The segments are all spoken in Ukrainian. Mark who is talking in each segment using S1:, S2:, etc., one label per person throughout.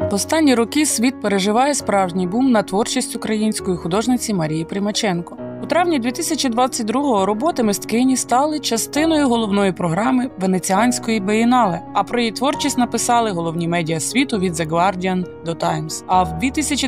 S1: В останні роки світ переживає справжній бум на творчість української художниці Марії Примаченко. У травні 2022-го роботи мисткині стали частиною головної програми Венеціанської бієнале, а про її творчість написали головні медіа світу від The Guardian до Times. А в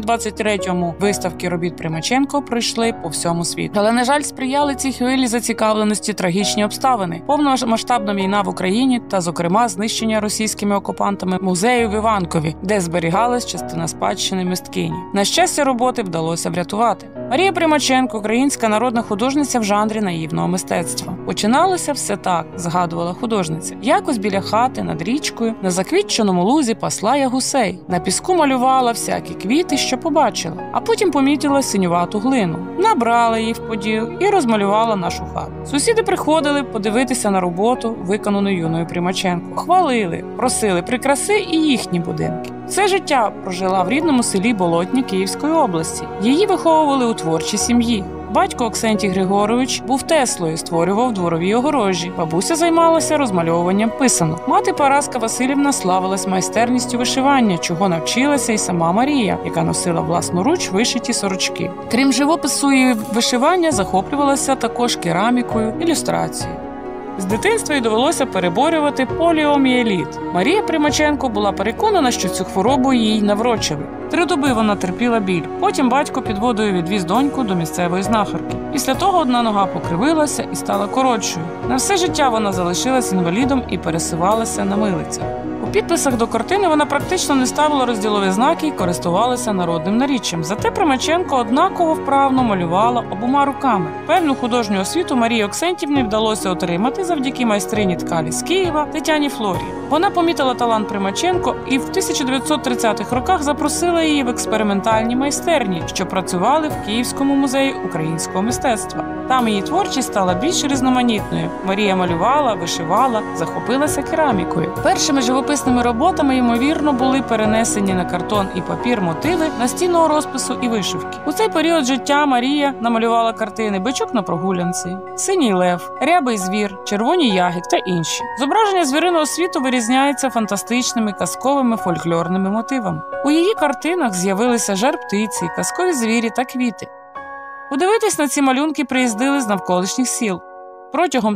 S1: 2023-му виставки робіт Примаченко пройшли по всьому світу. Але, на жаль, сприяли цій хвилі зацікавленості трагічні обставини. Повномасштабна війна в Україні та, зокрема, знищення російськими окупантами музею в Іванкові, де зберігалась частина спадщини мисткині. На щастя, роботи вдалося врятувати. Марія Примаченко – українська народна художниця в жанрі наївного мистецтва. Починалося все так, згадувала художниця. Якось біля хати, над річкою, на заквітченому лузі пасла я гусей. На піску малювала всякі квіти, що побачила. А потім помітила синювату глину. Набрала її в поділ і розмалювала нашу хату. Сусіди приходили подивитися на роботу, виконану юною Примаченко. Хвалили, просили прикраси і їхні будинки. Все життя прожила в рідному селі Болотня Київської області. Її виховували у творчій сім'ї. Батько Оксентій Григорович був Теслою, створював дворові огорожі. Бабуся займалася розмальовуванням писанок. Мати Параска Василівна славилась майстерністю вишивання, чого навчилася і сама Марія, яка носила власноруч вишиті сорочки. Крім живопису і вишивання, захоплювалася також керамікою, ілюстрацією. З дитинства їй довелося переборювати поліомієліт. Марія Примаченко була переконана, що цю хворобу їй наврочили. 3 доби вона терпіла біль. Потім батько під водою відвіз доньку до місцевої знахарки. Після того одна нога покривилася і стала коротшою. На все життя вона залишилась інвалідом і пересувалася на милицях. У підписах до картини вона практично не ставила розділові знаки і користувалася народним наріччям. Зате Примаченко однаково вправно малювала обома руками. Певну художню освіту Марії Оксентівні вдалося отримати завдяки майстрині ткалі з Києва Тетяні Флорі. Вона помітила талант Примаченко і в 1930-х роках запросила її в експериментальні майстерні, що працювали в Київському музеї українського мистецтва. Там її творчість стала більш різноманітною. Марія малювала, вишивала, захопилася керамікою. Першими живописними роботами, ймовірно, були перенесені на картон і папір мотиви настінного розпису і вишивки. У цей період життя Марія намалювала картини «Бичок на прогулянці», «Синій лев», «Рябий звір», «Червоні ягід» та інші. Зображення звіриного світу вирізняється фантастичними казковими фольклорними мотивами. У її картинах з'явилися жар-птиці, казкові звірі та квіти. Подивитись на ці малюнки приїздили з навколишніх сіл. Протягом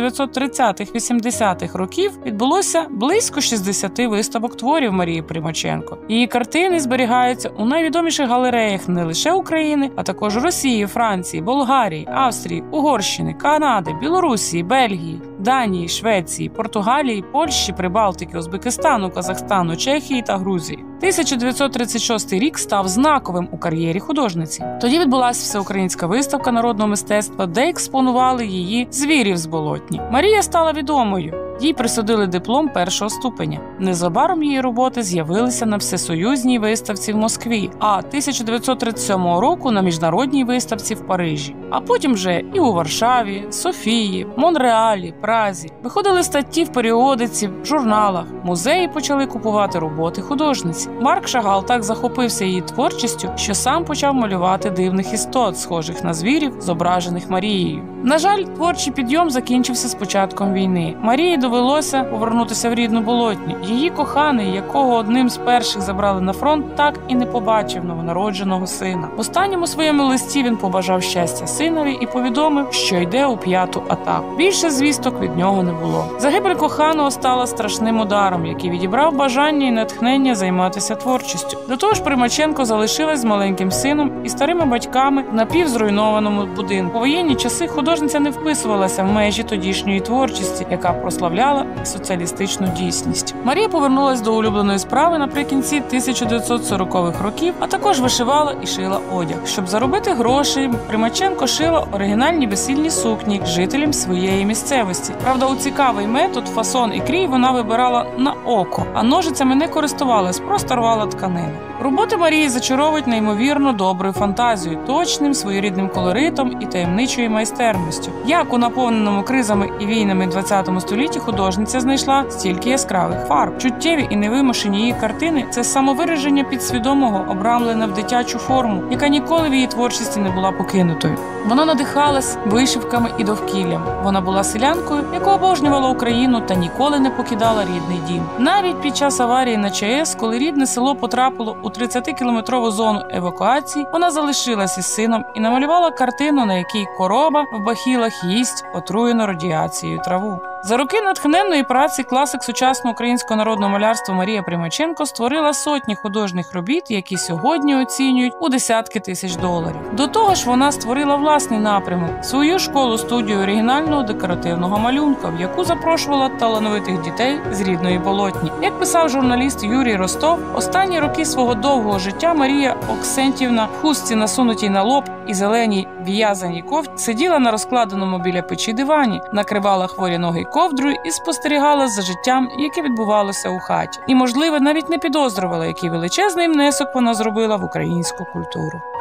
S1: 1930-80-х років відбулося близько 60 виставок творів Марії Примаченко. Її картини зберігаються у найвідоміших галереях не лише України, а також Росії, Франції, Болгарії, Австрії, Угорщини, Канади, Білорусі, Бельгії, Данії, Швеції, Португалії, Польщі, Прибалтики, Узбекистану, Казахстану, Чехії та Грузії. 1936 рік став знаковим у кар'єрі художниці. Тоді відбулася всеукраїнська виставка народного мистецтва, де експонували її «Звірів з Болотні». Марія стала відомою. Їй присудили диплом 1-го ступеня. Незабаром її роботи з'явилися на всесоюзній виставці в Москві, а 1937 року на міжнародній виставці в Парижі. А потім вже і у Варшаві, Софії, Монреалі, Празі. Виходили статті в періодиці, в журналах. Музеї почали купувати роботи художниці. Марк Шагал так захопився її творчістю, що сам почав малювати дивних істот, схожих на звірів, зображених Марією. На жаль, творчий підйом закінчився з початком війни. Марії довелося повернутися в рідну Болотню. Її коханий, якого одним з перших забрали на фронт, так і не побачив новонародженого сина. В останньому своєму листі він побажав щастя синові і повідомив, що йде у 5-ту атаку. Більше звісток від нього не було. Загибель коханого стала страшним ударом, який відібрав бажання і натхнення займатися творчістю. До того ж, Примаченко залишилась з маленьким сином і старими батьками в напівзруйнованому будинку. У воєнні часи художниця не вписувалася в межі тодішньої творчості, яка прославляла соціалістичну дійсність. Марія повернулась до улюбленої справи наприкінці 1940-х років, а також вишивала і шила одяг. Щоб заробити гроші, Примаченко шила оригінальні весільні сукні жителям своєї місцевості. Правда, у цікавий метод, фасон і крій вона вибирала на око, а ножицями не користувалась, просто рвала тканини. Роботи Марії зачаровують неймовірно доброю фантазією, точним своєрідним колоритом і таємничою майстерністю. Як у наповненому кризами і війнами ХХ столітті художниця знайшла стільки яскравих фарб. Чуттєві і невимушені її картини – це самовираження підсвідомого, обрамлене в дитячу форму, яка ніколи в її творчості не була покинутою. Вона надихалась вишивками і довкіллям. Вона була селянкою, яка обожнювала Україну та ніколи не покидала рідний дім. Навіть під час аварії на ЧАЕС, коли рідне село потрапило у 30-кілометрову зону евакуації, вона залишилась із сином і намалювала картину, на якій корова в бахілах їсть отруєну радіацією траву. За роки натхненної праці класик сучасного українського народного малярства Марія Примаченко створила сотні художніх робіт, які сьогодні оцінюють у десятки тисяч доларів. До того ж, вона створила власний напрямок – свою школу-студію оригінального декоративного малюнка, в яку запрошувала талановитих дітей з рідної Болотні. Як писав журналіст Юрій Ростов, останні роки свого довгого життя Марія Оксентівна в хустці, насунутій на лоб, і зеленій в'язаній кофті сиділа на розкладеному біля печі дивані, накривала хворі ноги ковдрою і спостерігала за життям, яке відбувалося у хаті. І, можливо, навіть не підозрювала, який величезний внесок вона зробила в українську культуру.